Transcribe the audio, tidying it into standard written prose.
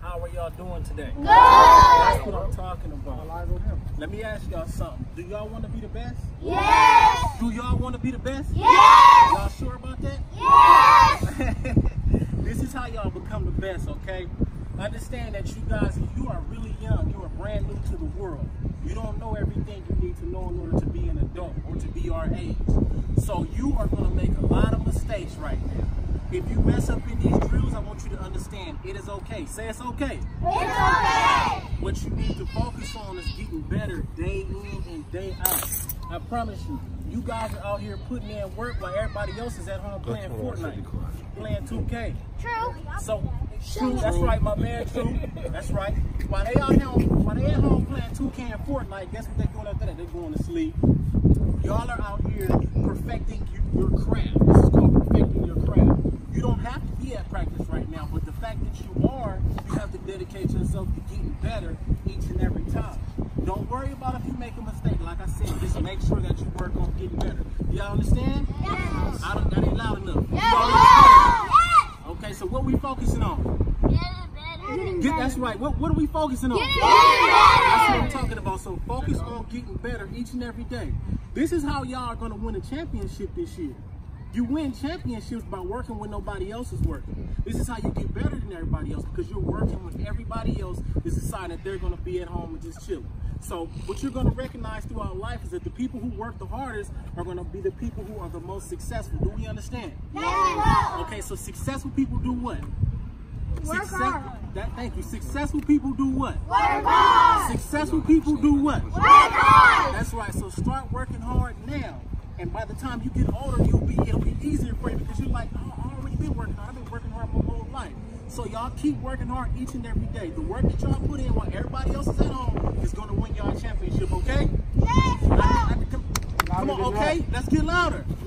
How are y'all doing today? Good. That's what I'm talking about. Let me ask y'all something. Do y'all want to be the best? Yes. Do y'all want to be the best? Yes. Y'all sure about that? Yes. This is how y'all become the best, okay? Understand that you guys, you are really young. You are brand new to the world. You don't know everything you need to know in order to be an adult or to be our age. So you are going to make a lot of mistakes right now. If you mess up in these drills, I want you to understand it is okay. Say it's okay. It's okay. What you need to focus on is getting better day in and day out. I promise you, you guys are out here putting in work while everybody else is at home playing Fortnite, playing 2K. True. So, true, that's right, my man, true. That's right. While they at home playing 2K and Fortnite, guess what they're doing after that? They're going to sleep. Y'all are out here perfecting your craft. This is called perfecting your craft. You don't have to be at practice right now, but the fact that you are, you have to dedicate yourself to getting better each and every time. Don't worry about if you make a mistake. Like I said, just make sure that you work on getting better. Do y'all understand? Yes. That ain't loud enough. Yes. Yes. Okay, so what we focusing on? Getting better. That's right. What are we focusing on? Getting That's better. what I'm talking about. So focus on getting better each and every day. This is how y'all are going to win a championship this year. You win championships by working when nobody else is working. This is how you get better than everybody else, because you're working when everybody else is deciding that they're going to be at home and just chill. So what you're going to recognize throughout life is that the people who work the hardest are going to be the people who are the most successful. Do we understand? Yes. Okay, so successful people do what? Work hard. Thank you. Successful people do what? Work hard. Successful people do what? Work hard. That's right. So start working hard now. And by the time you get older, it'll be easier for you, because you're like, oh, I've already been working hard. I've been working hard my whole life. So y'all keep working hard each and every day. The work that y'all put in while everybody else is at home is going to win y'all a championship, okay? Yes. Come on, okay? Let's get louder.